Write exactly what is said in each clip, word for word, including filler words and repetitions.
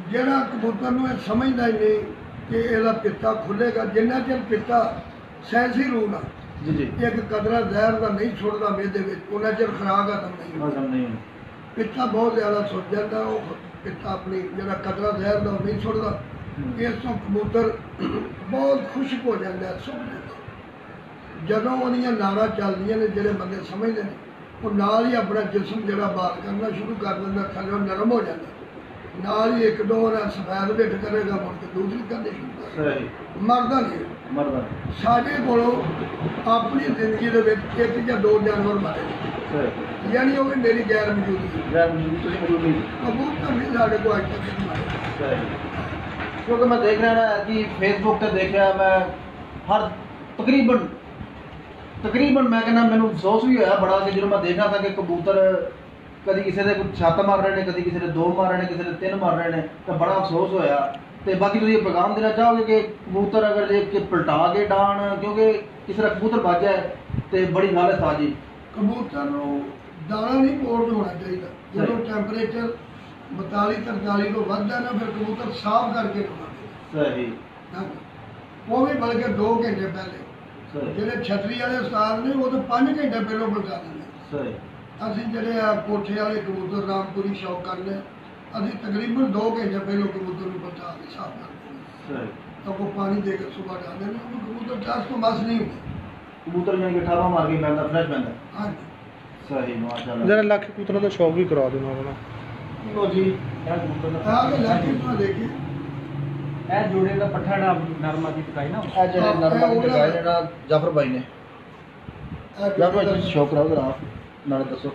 ਜਿਹੜਾ ਕਬੂਤਰ ਨੂੰ ਇਹ ਸਮਝਦਾ ਹੀ ਨਹੀਂ ਕਿ ਇਹਦਾ ਪਿੱਤਾ ਖੁੱਲੇਗਾ, ਜਿੰਨਾ ਚਿਰ ਪਿੱਤਾ ਸਾਇੰਸੀ ਰੂਲ ਆ ਜੀ ਜੀ ਇੱਕ ਕਦਰਾ ਜ਼ਹਿਰ ਦਾ ਨਹੀਂ ਛੁੱਟਦਾ ਮੇਦੇ ਵਿੱਚ, ਉਹਨਾਂ ਚਿਰ ਖੁਰਾਕ ਖਤਮ ਨਹੀਂ ਹਜ਼ਮ ਨਹੀਂ ਪਿੱਤਾ ਬਹੁਤ ਜ਼ਿਆਦਾ ਸੁੱਟ ਜਾਂਦਾ, ਉਹ ਪਿੱਤਾ ਆਪਣੀ ਜਿਹੜਾ ਕਦਰਾ ਜ਼ਹਿਰ ਦਾ ਉਹ ਨਹੀਂ ਛੁੱਟਦਾ। ਇਸ ਤੋਂ ਕਬੂਤਰ ਬਹੁਤ ਖੁਸ਼ਕ ਹੋ ਜਾਂਦਾ, ਸੁੱਕ ਜਾਂਦਾ। ਜਦੋਂ ਉਹਦੀਆਂ ਨਾੜਾਂ ਚੱਲਦੀਆਂ ਨੇ, ਜਿਹੜੇ ਬੰਦੇ ਸਮਝਦੇ ਨੇ, ਉਹ ਨਾਲ ਹੀ ਆਪਣਾ ਜਿਸਮ ਜਿਹੜਾ ਬਾਲ ਕਰਨਾ ਸ਼ੁਰੂ ਕਰ ਦਿੰਦਾ, ਥੱਲੇ ਨਰਮ ਹੋ ਜਾਂਦਾ, ਨਾਲ ਹੀ ਇੱਕ ਦੋ ਨਾਲ ਸਫੈਦ ਭਿੱਟ ਕਰੇਗਾ, ਮੁੜ ਕੇ ਦੂਸਰੀ ਕਰਨੀ ਸ਼ੁਰੂ ਕਰ ਮਰਦਾ ਨਹੀਂ ਮਰਦਾ। ਸਾਡੇ ਕੋਲੋਂ ਆਪਣੀ ਜ਼ਿੰਦਗੀ ਦੇ ਵਿੱਚ ਇੱਕ ਜਾਂ ਦੋ ਜਾਨਵਰ ਮਾਰੇ, ਯਾਨੀ ਉਹ ਵੀ ਮੇਰੀ ਗੈਰ ਮੌਜੂਦਗੀ ਕਬੂਤਰ ਨਹੀਂ ਸਾਡੇ ਕੋਲ ਅੱਜ ਤੱਕ ਮਾਰੇ। ਕਿਉਂਕਿ ਮੈਂ ਦੇਖ ਰਿਹਾ ਨਾ ਕਿ ਫੇਸਬੁੱਕ ਤੇ ਦੇਖਿਆ ਮੈਂ ਹਰ ਤਕਰੀਬਨ ਤਕਰੀਬਨ ਮੈਂ ਕਹਿੰਦਾ ਮੈਨੂੰ ਅਫਸੋਸ ਵੀ ਹੋਇਆ ਬੜਾ ਕਿ ਜਦੋਂ ਮੈਂ ਦੇਖਦਾ ਤਾਂ ਕਿ ਕਬੂਤਰ ਕਦੀ ਕਿਸੇ ਦੇ ਛੱਤ ਮਾਰ ਰਹੇ ਨੇ, ਕਦੀ ਕਿਸੇ ਦੇ ਦੋ ਮਾਰ ਰਹੇ ਨੇ, ਕਿਸੇ ਦੇ ਤਿੰਨ ਮਾਰ ਰਹੇ ਨੇ, ਤਾਂ ਬੜਾ ਅਫਸੋਸ ਹੋਇਆ। ਤੇ ਬਾਕੀ ਤੁਸੀਂ ਇਹ ਪੈਗਾਮ ਦੇਣਾ ਚਾਹੋਗੇ ਕਿ ਕਬੂਤਰ ਅਗਰ ਜੇ ਕਿ ਪਲਟਾ ਕੇ ਡਾਣ, ਕਿਉਂਕਿ ਕਿਸੇ ਦਾ ਕਬੂਤਰ ਵੱਜ ਜਾਏ ਤੇ ਬੜੀ ਹਾਲਤ ਆ ਜੀ। ਕਬੂਤਰ ਨੂੰ ਦਾਣਾ ਨਹੀਂ ਪੋਰਟ ਹੋਣਾ ਚਾਹੀਦਾ, ਜਦੋਂ ਟੈਂਪਰੇਚਰ ਬਤਾਲੀ ਤਰਤਾਲੀ ਤੋਂ ਵੱਧਦਾ ਨਾ, ਫਿਰ ਕਬੂਤਰ ਸਾਫ਼ ਕਰਕੇ ਖਵਾਉਂਦੇ ਸਹੀ, ਉਹ ਵੀ ਬਲਕਿ ਦੋ ਘੰਟੇ ਪਹਿਲੇ। ਜਿਹੜੇ ਛਤਰੀ ਵਾਲੇ ਉਸਤਾਦ ਨੇ ਉਹ ਤਾਂ ਪੰਜ ਘੰਟੇ ਪਹਿਲਾਂ ਪਲਟਾ ਦਿੰਦੇ। ਅਸੀਂ ਜਿਹੜੇ ਆ ਕੋਠੇ ਵਾਲੇ ਕਬੂਤਰ ਰਾਮਪੁਰੀ ਸ਼ੌਕ ਕਰਨੇ, ਅਸੀਂ ਤਕਰੀਬਨ ਦੋ ਘੰਟੇ ਪਹਿਲਾਂ ਕਬੂਤਰ ਨੂੰ ਪਲਟਾ ਕੇ ਸਾਫ਼ ਕਰਦੇ ਹਾਂ, ਤਾਂ ਉਹ ਪਾਣੀ ਦੇ ਕੇ ਸੁਬਾਹ ਡਾਲਦੇ ਨੇ, ਉਹ ਕਬੂਤਰ ਦਸ ਤੋਂ ਬਸ ਨਹੀਂ ਹੁੰਦੇ। ਕਬੂਤਰ ਜਾਨ ਕੇ ਠਾਰਾ ਮਾਰ ਕੇ ਪੈਂਦਾ, ਫਰੈਸ਼ ਪੈਂਦਾ। ਹਾਂਜੀ ਸਹੀ, ਮਾਸ਼ਾਅੱਲਾ। ਜਰਾ ਲੱਖ ਕਬੂਤਰਾਂ ਦਾ ਸ਼ੌਕ ਵੀ ਕਰਾ ਦੇਣਾ ਆਪਣਾ। ਲੋ ਜੀ ਇਹ ਕਬੂਤਰ ਦਾ ਆ ਕੇ ਲੱਖ ਕਬੂਤਰ ਦੇਖੀ ਇਹ ਜੋੜੇ ਦਾ ਪੱਠਾ ਨਾ ਨਰਮਾ ਦੀ ਪਕਾਈ ਨਾ, ਇਹ ਜਿਹੜੇ ਨਰਮਾ ਦੀ ਪਕਾਈ ਨੇ ਨਾ ਜਾਫਰ ਭਾਈ ਨੇ। ਜਾਫਰ ਭਾਈ ਤੁਸੀਂ ਸ਼ੌਕ ਕਰਾਓ ਜਰਾ ਨਾਲੇ ਦੱਸੋ।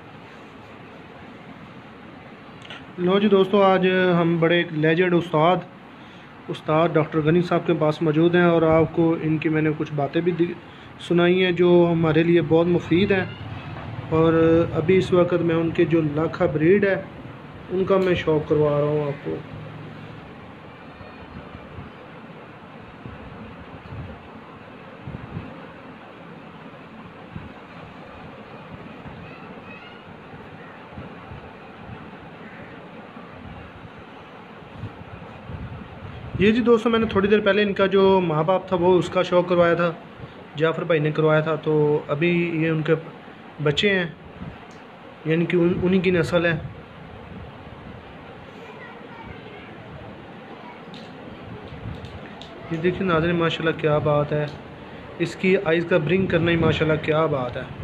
लो जी दोस्तों, आज हम बड़े एक लेजेंड उस्ताद उस्ताद डॉक्टर गनी साहब के पास मौजूद हैं और आपको इनकी मैंने कुछ बातें भी सुनाई हैं जो हमारे लिए बहुत मुफीद हैं। और अभी इस वक्त मैं उनके जो लाखा ब्रीड है उनका मैं शौक करवा रहा हूँ आपको। ये जी दोस्तों, मैंने थोड़ी देर पहले इनका जो माँ बाप था वो उसका शौक़ करवाया था, जाफ़र भाई ने करवाया था। तो अभी ये उनके बच्चे हैं, यानी कि उन उन्हीं की नस्ल है। ये देखिए नाज़रीन, माशाल्लाह क्या बात है, इसकी आइज़ का ब्रिंग करना ही माशाल्लाह क्या बात है।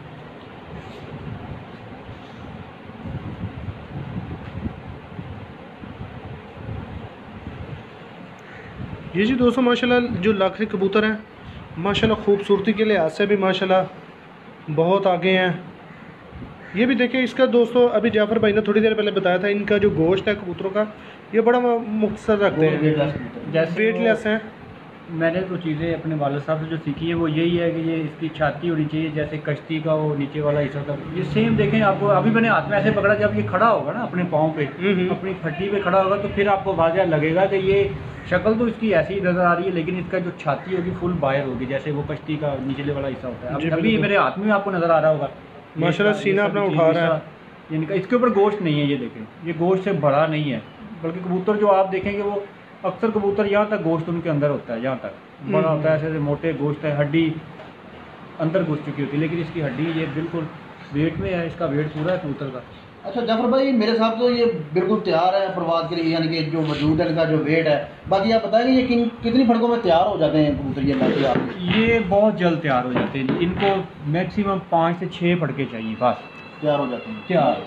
ये जी दोस्तों, माशाल्लाह जो लाखे कबूतर हैं माशाल्लाह खूबसूरती के लिहाज से भी माशाल्लाह बहुत आगे हैं। ये भी देखिए इसका दोस्तों, अभी जाफ़र भाई ने थोड़ी देर पहले बताया था, इनका जो गोश्त है कबूतरों का ये बड़ा मुख्तसर रखते हैं, वेटलेस हैं। मैंने तो चीज़ें अपने वालिद साहब से जो सीखी है वो यही है कि ये इसकी छाती होनी चाहिए जैसे कश्ती का वो नीचे वाला हिस्सा था, ये सेम देखें आपको। अभी मैंने हाथ में ऐसे पकड़ा, जब ये खड़ा होगा ना अपने पाँव पे, अपनी फट्टी पे खड़ा होगा, तो फिर आपको वाज़ह लगेगा कि ये शक्ल तो इसकी ऐसी नज़र आ रही है, लेकिन इसका जो छाती होगी फुल बाहर होगी, जैसे वो कश्ती का निचले वाला हिस्सा होता है। अभी मेरे हाथ में आपको नज़र आ रहा होगा माशाल्लाह, सीना अपना उठा रहा है। इनका इसके ऊपर गोश्त नहीं है, ये देखें, ये गोश्त से बड़ा नहीं है, बल्कि कबूतर जो आप देखेंगे वो अक्सर कबूतर यहाँ तक गोश्त उनके अंदर होता है, यहाँ तक बड़ा होता है, ऐसे मोटे गोश्त है, हड्डी अंदर घुस चुकी होती है, लेकिन इसकी हड्डी ये बिल्कुल वेट में है, इसका वेट पूरा है कबूतर का। अच्छा जाफर भाई, मेरे साथ तो ये बिल्कुल तैयार है परवाज़ के लिए, यानी कि जो मौजूद है इनका जो वेट है। बाकी आप बताएंगे ये किन कितनी फड़कों में तैयार हो जाते हैं कबूतर? ये बाकी आप ये बहुत जल्द तैयार हो जाते हैं, इनको मैक्सिमम पाँच से छः फड़के चाहिए, बस तैयार हो जाते हैं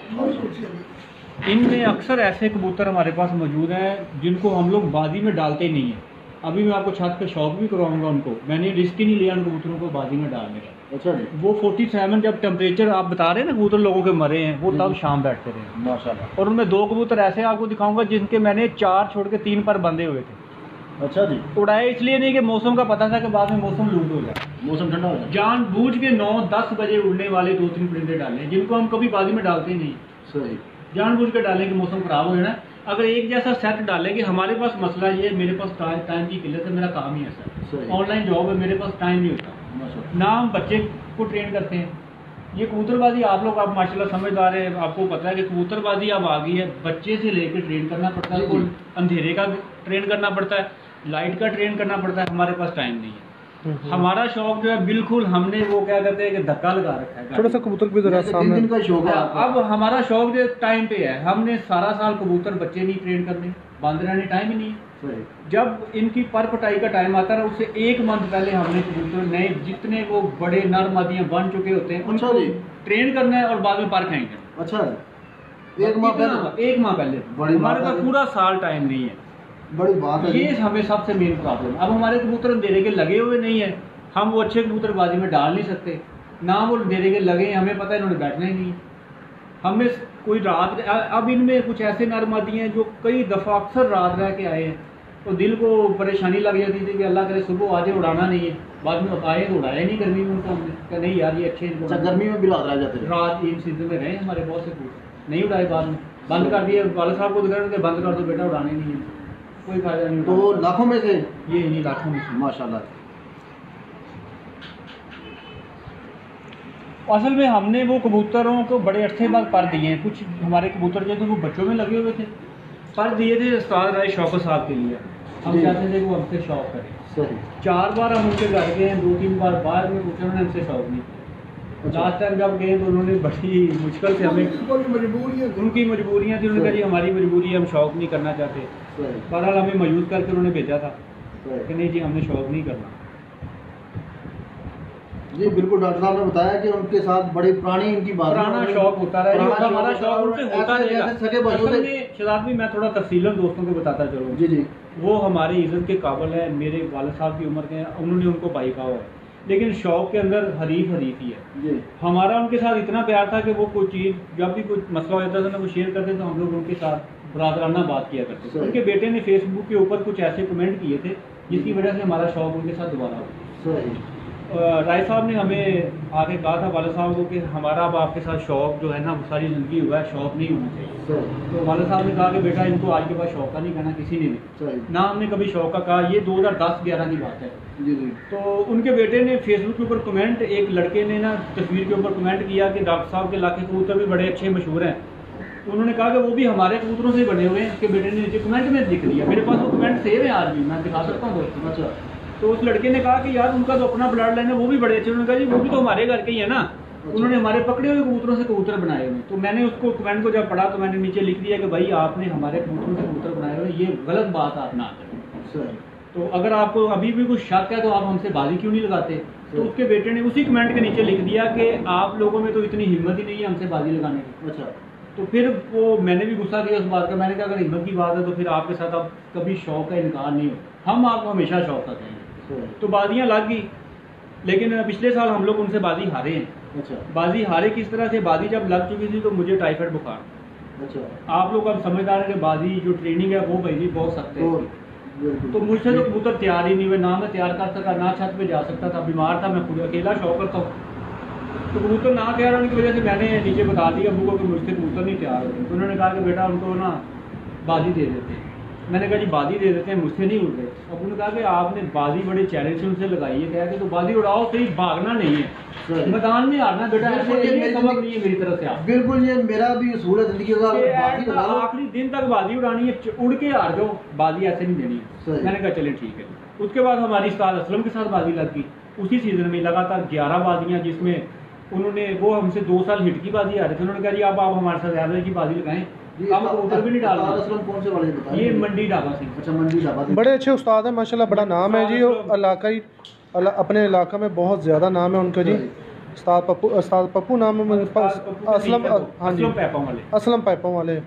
तैयार। इनमें अक्सर ऐसे कबूतर हमारे पास मौजूद हैं जिनको हम लोग बाजी में डालते नहीं हैं। अभी मैं आपको छत पे शौक भी करवाऊंगा उनको, मैंने रिस्क ही नहीं लिया उन कबूतरों को बाजी में डालने का। अच्छा जी। वो फोर्टी सेवन जब टेम्परेचर आप बता रहे हैं ना कबूतर लोगों के मरे हैं, वो तब शाम बैठते रहे माशाल्लाह। और उनमें दो कबूतर ऐसे आपको दिखाऊंगा जिनके मैंने चार छोड़ के तीन पर बंधे हुए थे। अच्छा जी। उड़ाए इसलिए नहीं कि मौसम का पता था कि बाद में मौसम लूट हो जाए, मौसम ठंडा हो जाए, जान बूझ के नौ दस बजे उड़ने वाले दो तीन परिंदे डाले जिनको हम कभी बाजी में डालते ही नहीं। सही, जान बूझ के डालें कि मौसम खराब हो जाना। अगर एक जैसा सेट डालेंगे, हमारे पास मसला ये, मेरे पास टाइम की किल्लत है, मेरा काम ही ऐसा है, ऑनलाइन जॉब है, मेरे पास टाइम नहीं होता ना हम बच्चे को ट्रेन करते हैं, یہ کبوتربازی آپ لوگ آپ ماشاءاللہ سمجھدار ہیں، آپ کو پتہ ہے کہ کبوتربازی اب آ گئی ہے، بچے سے لے کے ٹرین کرنا پڑتا ہے، کوئی اندھیرے کا ٹرین کرنا پڑتا ہے، لائٹ کا ٹرین کرنا پڑتا ہے، ہمارے پاس ٹائم نہیں ہے۔ ہمارا شوق جو ہے بالکل ہم نے وہ کیا کہتے ہیں کہ دھکا لگا رکھا ہے، تھوڑا سا کبوتر بھی ذرا سامنے کا شوق ہے۔ اب ہمارا شوق جو ٹائم پہ ہے، ہم نے سارا سال کبوتر بچے نہیں ٹرین کرنے، باندھ رہنے ٹائم ہی نہیں ہے۔ جب ان کی پر پٹائی کا ٹائم آتا ہے اس سے ایک منتھ پہلے ہم نے کبوتر نئے جتنے وہ بڑے نر مادیاں بن چکے ہوتے ہیں ان کو ٹرین کرنا ہے اور بعد میں پر کھائیں گے۔ اچھا ایک ماہ پہلے ایک ماہ پہلے ہمارے پاس پورا سال ٹائم نہیں ہے، بڑی بات ہے، یہ ہمیں سب سے مین پرابلم۔ اب ہمارے کبوتر اندھیرے کے لگے ہوئے نہیں ہیں، ہم وہ اچھے کبوتر بازی میں ڈال نہیں سکتے، نہ وہ اندھیرے کے لگے ہیں، ہمیں پتہ ہے انہوں نے بیٹھنا ہی نہیں۔ ہمیں کوئی رات، اب ان میں کچھ ایسے نر مادی ہیں جو کئی دفعہ اکثر رات رہ کے آئے ہیں، تو دل کو پریشانی لگ جاتی تھی کہ اللہ کرے صبح آج اڑانا نہیں ہے، بعد میں آئے تو اڑایا نہیں گرمی میں ان کو، ہم نے کہا نہیں یار یہ اچھے ہیں، گرمی میں بھی رات رہ جاتے ہیں، رات ان سیزن میں رہے ہمارے بہت سے کبوتر نہیں اڑائے، بعد میں بند کر دیے، والد صاحب کو دکھا کہ بند کر دو بیٹا اڑانے نہیں ہے، کوئی فائدہ نہیں۔ تو لاکھوں میں سے یہ انہیں لاکھوں میں سے ماشاء اللہ۔ اصل میں ہم نے وہ کبوتروں کو بڑے عرصے بعد پر دیے ہیں، کچھ ہمارے کبوتر جو تھے وہ بچوں میں لگے ہوئے تھے، پر دیے تھے استاد رائے شوکت صاحب کے لیے، ہم چاہتے تھے کہ وہ ہم سے شوق کریں۔ صحیح، چار بار ہم ان کے گھر گئے ہیں، دو تین بار باہر میں پوچھا، انہوں نے ہم سے شوق نہیں کیا۔ لاسٹ ٹائم جب گئے تو انہوں نے بڑی مشکل سے ہمیں، مجبوریاں ان کی مجبوریاں تھیں، انہوں نے کہا جی ہماری مجبوری ہے، ہم شوق نہیں کرنا چاہتے۔ بہرحال ہمیں مایوس کر کے انہوں نے بھیجا تھا کہ نہیں جی ہم نے شوق نہیں کرنا۔ جی بالکل، ڈاکٹر صاحب نے بتایا کہ ان کے ساتھ بڑی پرانی ان کی بات، پرانا شوق ہوتا رہا ہے، ہمارا شوق ان سے ہوتا رہے گا۔ سگے بھائیوں اصل سے، میں شہزاد بھی میں تھوڑا تفصیلاً دوستوں کو بتاتا چلوں، جی جی وہ ہماری عزت کے قابل ہے، میرے والد صاحب کی عمر کے ہیں، انہوں نے ان کو بھائی کہا ہوا ہے، لیکن شوق کے اندر حریف حریف ہی ہے۔ جی ہمارا ان کے ساتھ اتنا پیار تھا کہ وہ کوئی چیز جب بھی کوئی مسئلہ ہو جاتا تھا نا وہ شیئر کرتے تو ہم لوگ ان کے ساتھ برادرانہ بات کیا کرتے تھے۔ ان کے بیٹے نے فیس بک کے اوپر کچھ ایسے کمنٹ کیے تھے جس کی وجہ سے ہمارا شوق ان کے ساتھ دوبارہ ہوا۔ صحیح، رائے صاحب نے ہمیں آگے کہا تھا والد صاحب کو کہ ہمارا اب آپ کے ساتھ شوق جو ہے نا وہ ساری زندگی ہوا ہے، شوق نہیں ہونا چاہیے۔ صحیح، تو والد صاحب نے کہا کہ بیٹا ان کو آج کے بعد شوق کا نہیں کہنا کسی نے بھی، صحیح، نہ ہم نے کبھی شوق کا کہا۔ یہ دو ہزار دس گیارہ کی بات ہے۔ جی جی تو ان کے بیٹے نے فیس بک کے اوپر کمنٹ، ایک لڑکے نے نا تصویر کے اوپر کمنٹ کیا کہ ڈاکٹر صاحب کے علاقے کبوتر بھی بڑے اچھے مشہور ہیں، انہوں نے کہا کہ وہ بھی ہمارے کبوتروں سے بنے ہوئے ہیں۔ اس کے بیٹے نے نیچے کمنٹ میں لکھ دیا، میرے پاس وہ کمنٹ سیو ہے آج بھی، میں دکھا سکتا ہوں دوستوں۔ اچھا، تو اس لڑکے نے کہا کہ یار ان کا تو اپنا بلڈ لائن ہے، وہ بھی بڑے اچھے، انہوں نے کہا جی وہ بھی تو ہمارے گھر کے ہی ہے نا، انہوں نے ہمارے پکڑے ہوئے کبوتروں سے کبوتر بنائے ہوئے۔ تو میں نے اس کو کمنٹ کو جب پڑھا تو میں نے نیچے لکھ دیا کہ بھائی آپ نے ہمارے کبوتروں سے کبوتر بنائے ہوئے، یہ غلط بات آپ نہ کریں۔ صحیح، تو اگر آپ کو ابھی بھی کچھ شک ہے تو آپ ہم سے بازی کیوں نہیں لگاتے؟ تو اس کے بیٹے نے اسی کمنٹ کے نیچے لکھ دیا کہ آپ لوگوں میں تو اتنی ہمت ہی نہیں ہے ہم سے بازی لگانے کی۔ اچھا، تو پھر وہ میں نے بھی غصہ کیا اس بات کا، میں نے کہا اگر ہمت کی بات ہے تو پھر آپ کے ساتھ اب کبھی شوق کا انکار نہیں ہو، ہم آپ کو ہمیشہ شوق کا کہیں گے۔ تو بازیاں لگ گئی، لیکن پچھلے سال ہم لوگ ان سے بازی ہارے ہیں۔ اچھا، بازی ہارے کس طرح سے؟ بازی جب لگ چکی تھی تو مجھے ٹائیفائڈ بخار، اچھا، آپ لوگ اب سمجھدار ہیں کہ بازی جو ٹریننگ ہے وہ بھائی بہت سخت ہے۔ بالکل، تو مجھ سے تو کبوتر تیار ہی نہیں ہوئے، نہ میں تیار کر سکا، نہ چھت پہ جا سکتا تھا، بیمار تھا، میں خود اکیلا شوق کرتا ہوں۔ تو کبوتر نہ تیار ہونے کی وجہ سے میں نے نیچے بتا دیا ابو کو کہ مجھ سے کبوتر نہیں تیار ہوتے۔ تو انہوں نے کہا کہ بیٹا ان کو نا بازی دے دیتے ہیں۔ میں نے کہا جی بازی دے دیتے ہیں، مجھ سے نہیں اڑ رہے۔ ابو نے کہا کہ آپ نے بازی بڑے چیلنج سے ان سے لگائی ہے، کہا کہ تو بازی اڑاؤ صحیح، بھاگنا نہیں ہے، میدان میں ہارنا بیٹا، ایسے یہ سبق نہیں ہے میری طرف سے آپ۔ بالکل، یہ میرا بھی اصول ہے زندگی کا، آخری دن تک بازی اڑانی ہے، اڑ کے ہار جاؤ، بازی ایسے نہیں دینی ہے۔ میں نے کہا چلے ٹھیک ہے۔ اس کے بعد ہماری استاد اسلم کے ساتھ بازی لگ گئی، اسی سیزن میں لگاتار گیارہ بازیاں، جس میں انہوں نے وہ ہم سے دو سال ہٹ کی بازی آ رہے تھے، انہوں نے کہا جی اب آپ ہمارے ساتھ زیادہ کی بازی لگائیں، ہم کبوتر بھی نہیں ڈال رہے۔ یہ منڈی ڈابا سے، اچھا، منڈی ڈابا، بڑے اچھے استاد ہیں ماشاءاللہ، بڑا نام ہے جی، علاقائی اپنے علاقہ میں بہت زیادہ نام ہے ان کا جی۔ استاد پپو، استاد پپو نام ہے، اسلم، ہاں جی، اسلم پیپوں والے۔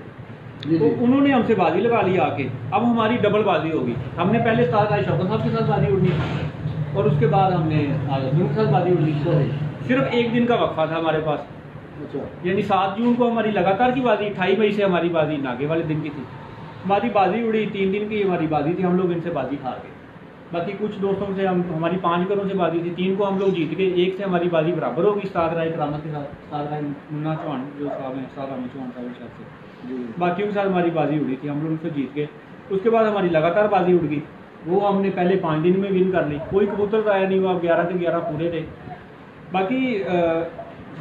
تو انہوں نے ہم سے بازی لگا لی آ کے، اب ہماری ڈبل بازی ہوگی۔ ہم نے پہلے استاد رائے شوکت صاحب کے ساتھ بازی اڑنی اور اس کے بعد ہم نے اسلم کے ساتھ بازی اڑنی۔ صرف ایک دن کا وقفہ تھا ہمارے پاس، یعنی سات جون کو ہماری لگاتار کی بازی، اٹھائیس مئی سے ہماری بازی ناگے والے دن کی تھی۔ ہماری بازی اڑی، تین دن کی ہماری بازی تھی، ہم لوگ ان سے بازی ہار گئے۔ باقی کچھ دوستوں سے ہم، ہماری پانچ گھروں سے بازی تھی، تین کو ہم لوگ جیت گئے، ایک سے ہماری بازی برابر ہوگی استاد رائے کرامت کے ساتھ، استاد رائے منا چوہان جو صاحب ہیں، استاد عامر چوہان صاحب کے ساتھ سے، باقیوں کے ساتھ ہماری بازی اڑی تھی، ہم لوگ ان سے جیت گئے۔ اس کے بعد ہماری لگاتار بازی اڑ گئی، وہ ہم نے پہلے پانچ دن میں ون کر لی، کوئی کبوتر آیا نہیں ہوا، گیارہ کے گیارہ پورے تھے۔ باقی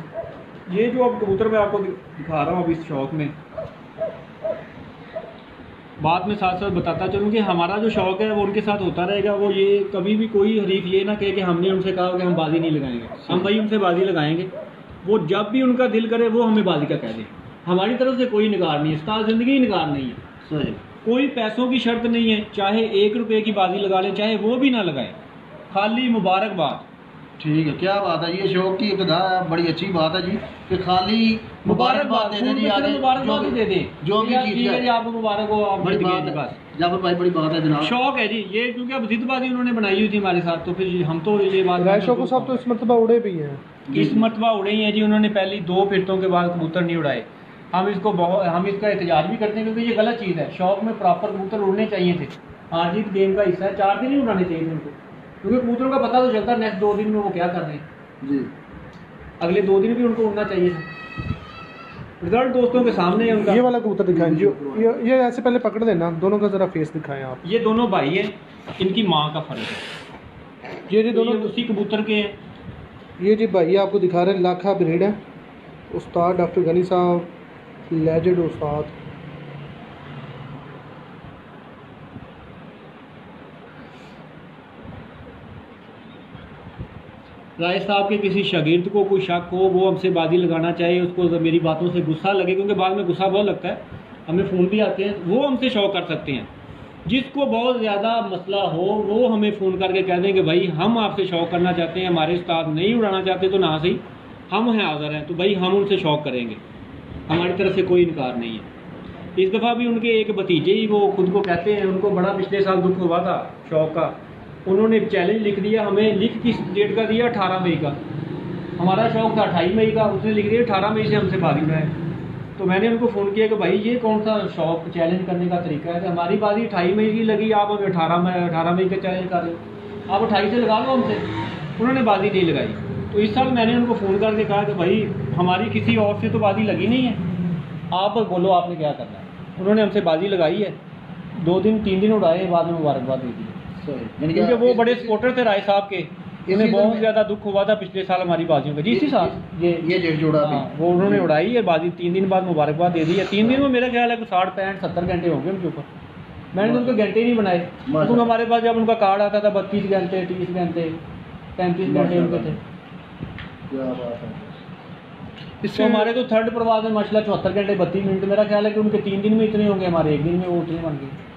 ये जो अब कबूतर मैं आपको दिखा रहा हूँ अभी इस शौक में, बाद में साथ साथ बताता चलूँ कि हमारा जो शौक है वो उनके साथ होता रहेगा। वो ये कभी भी कोई हरीफ ये ना कहे कि हमने उनसे कहा कि हम बाजी नहीं लगाएंगे, हम भाई उनसे बाजी लगाएंगे। वो जब भी उनका दिल करे वो हमें बाजी का कह दे, हमारी तरफ से कोई निगार नहीं है, उस्ताद ज़िंदगी निगार नहीं है। सही। कोई पैसों की शर्त नहीं है, चाहे एक रुपए की बाजी लगा लें चाहे वो भी ना लगाए, खाली मुबारकबाद। ठीक है, क्या बात है, ये शौक की इब्तिदा है, बड़ी अच्छी बात है जी कि खाली मुबारकबाद दे दें जी, आगे मुबारकबाद ही दे दें, जो भी ठीक है जी, आपको मुबारक हो, आप बड़ी जीत बात गए है बस। जाफर भाई, बड़ी बात है जनाब। शौक है जी ये, क्योंकि अब जिद्दबाजी उन्होंने बनाई हुई थी हमारे साथ, तो फिर हम तो ये बात राय शौकत साहब तो इस मरतबा उड़े भी हैं, इस मरतबा उड़े ही हैं जी। उन्होंने पहली दो फिरतों के बाद कबूतर नहीं उड़ाए। हम इसको बहुत हम इसका एहतजाज भी करते हैं क्योंकि ये गलत चीज़ है। शौक में प्रॉपर कबूतर उड़ने चाहिए थे, हार जीत गेम का हिस्सा है। चार दिन ही उड़ाने चाहिए थे उनको, क्योंकि कबूतरों का पता तो चलता है नेक्स्ट दो दिन में वो क्या कर रहे हैं जी। अगले दो दिन भी उनको उड़ना चाहिए था। रिजल्ट दोस्तों के सामने है उनका। ये वाला कबूतर दिखाएं जो ये, ये ऐसे पहले पकड़ लेना, दोनों का ज़रा फेस दिखाएं आप। ये दोनों भाई हैं, इनकी माँ का फर्क है। ये जी तो दोनों ये उसी कबूतर के हैं। ये जी भाई आपको दिखा रहे हैं, लाखा ब्रीड है। उस्ताद डॉक्टर गनी साहब, लेजेंड उस्ताद। राय साहब के किसी शागिर्द को कोई शक हो, वो हमसे बाजी लगाना चाहिए, उसको मेरी बातों से गुस्सा लगे, क्योंकि बाद में गुस्सा बहुत लगता है, हमें फ़ोन भी आते हैं, वो हमसे शौक कर सकते हैं। जिसको बहुत ज़्यादा मसला हो वो हमें फ़ोन करके कह दें कि भाई हम आपसे शौक करना चाहते हैं, हमारे उस्ताद नहीं उड़ाना चाहते तो ना सही, हम हैं हाज़िर हैं, तो भाई हम उनसे शौक करेंगे, हमारी तरफ से कोई इनकार नहीं है। इस दफ़ा भी उनके एक भतीजे ही, वो खुद को कहते हैं, उनको बड़ा पिछले साल दुख हुआ था शौक का, उन्होंने चैलेंज लिख दिया हमें, लिख किस डेट का दिया, अठारह मई का। हमारा शौक था अट्ठाईस मई का, उसने लिख दिया अठारह मई से हमसे बाजी उड़ाए। तो मैंने उनको फ़ोन किया कि भाई ये कौन सा शौक चैलेंज करने का तरीका है कि हमारी बाजी अट्ठाईस मई की लगी, आप हमें अठारह मई अठारह मई का चैलेंज कर रहे हो, आप अट्ठाईस से लगा लो हमसे। उन्होंने बाजी नहीं लगाई। तो इस साल मैंने उनको फ़ोन करके कहा कि भाई हमारी किसी और से तो बाजी लगी नहीं है, आप बोलो आपने क्या करना है। उन्होंने हमसे बाजी लगाई है, दो दिन तीन दिन उड़ाए, बाद में मुबारकबाद दे दी, क्योंकि वो बड़े सपोर्टर थे राय साहब के। इन्हें बहुत ज़्यादा दुख हुआ था पिछले साल हमारी बाजियों का जी। इसी साल ये ये जेठ जोड़ा हाँ, वो उन्होंने उड़ाई है बाजी, तीन दिन बाद मुबारकबाद दे दी है। तीन दिन में मेरा ख्याल है कि साठ पैंठ सत्तर घंटे होंगे उनके ऊपर। मैंने तो उनके घंटे नहीं बनाए, क्योंकि हमारे पास जब उनका कार्ड आता था बत्तीस घंटे तीस घंटे पैंतीस घंटे उनके थे। क्या बात है। तो हमारे तो थर्ड प्रवास में माशाल्लाह चौहत्तर घंटे बत्तीस मिनट, मेरा ख्याल है कि उनके तीन दिन में इतने होंगे, हमारे एक दिन में वो उतने बन गए।